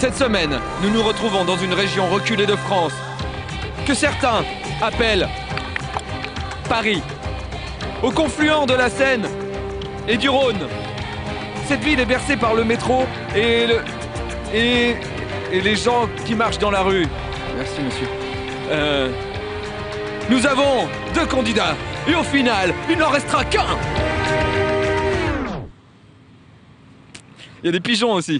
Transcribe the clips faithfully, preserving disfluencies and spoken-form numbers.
Cette semaine, nous nous retrouvons dans une région reculée de France, que certains appellent Paris, au confluent de la Seine et du Rhône. Cette ville est bercée par le métro et, le, et, et les gens qui marchent dans la rue. Merci, monsieur. Euh, nous avons deux candidats et au final, il n'en restera qu'un. Il y a des pigeons aussi.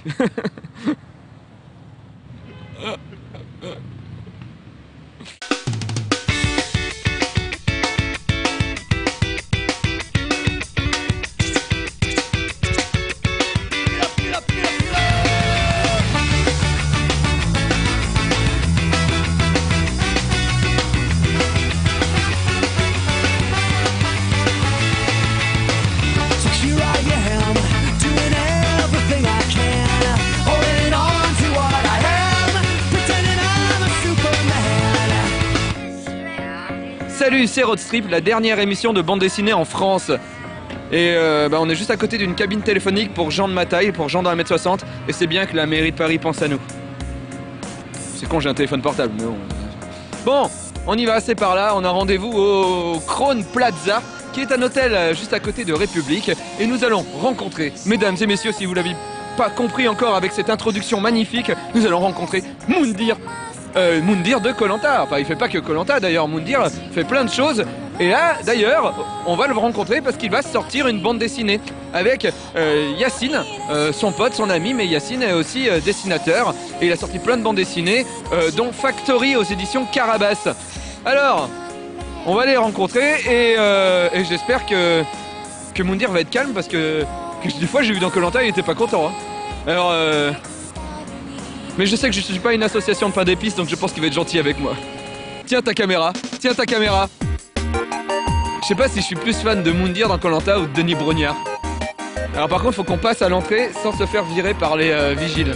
Salut, c'est Roadstrip, la dernière émission de bande dessinée en France. Et euh, bah, on est juste à côté d'une cabine téléphonique pour gens de ma taille, pour gens d'un mètre soixante. Et c'est bien que la mairie de Paris pense à nous. C'est con, j'ai un téléphone portable, mais bon. Bon, on y va, c'est par là. On a rendez-vous au Crone Plaza, qui est un hôtel juste à côté de République. Et nous allons rencontrer, mesdames et messieurs, si vous l'avez pas compris encore avec cette introduction magnifique, nous allons rencontrer Moundir. Euh, Moundir de Koh Lanta. Enfin, il fait pas que Koh Lanta d'ailleurs, Moundir fait plein de choses. Et là, d'ailleurs, on va le rencontrer parce qu'il va sortir une bande dessinée avec euh, Yacine, euh, son pote, son ami, mais Yacine est aussi euh, dessinateur. Et il a sorti plein de bandes dessinées, euh, dont Factory aux éditions Carabas. Alors, on va les rencontrer et, euh, et j'espère que, que Moundir va être calme parce que, que des fois j'ai vu dans Koh Lanta, il était pas content. Hein. Alors... Euh, Mais je sais que je suis pas une association de pain d'épices, donc je pense qu'il va être gentil avec moi. Tiens ta caméra, tiens ta caméra. Je sais pas si je suis plus fan de Moundir dans Koh Lanta ou de Denis Brognard. Alors par contre, faut qu'on passe à l'entrée sans se faire virer par les euh, vigiles.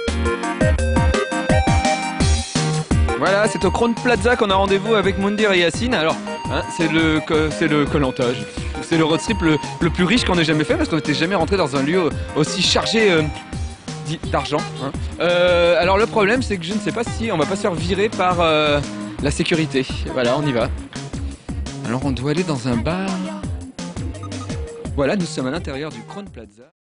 Voilà, c'est au Crone Plaza qu'on a rendez-vous avec Moundir et Yacine. Alors, hein, c'est le, c'est le Koh Lanta. C'est le road trip le, le plus riche qu'on ait jamais fait parce qu'on n'était jamais rentré dans un lieu aussi chargé... Euh, d'argent. Hein. Euh, alors le problème c'est que je ne sais pas si on va pas se faire virer par euh, la sécurité. Voilà, on y va. Alors on doit aller dans un bar. Voilà, nous sommes à l'intérieur du Crone Plaza.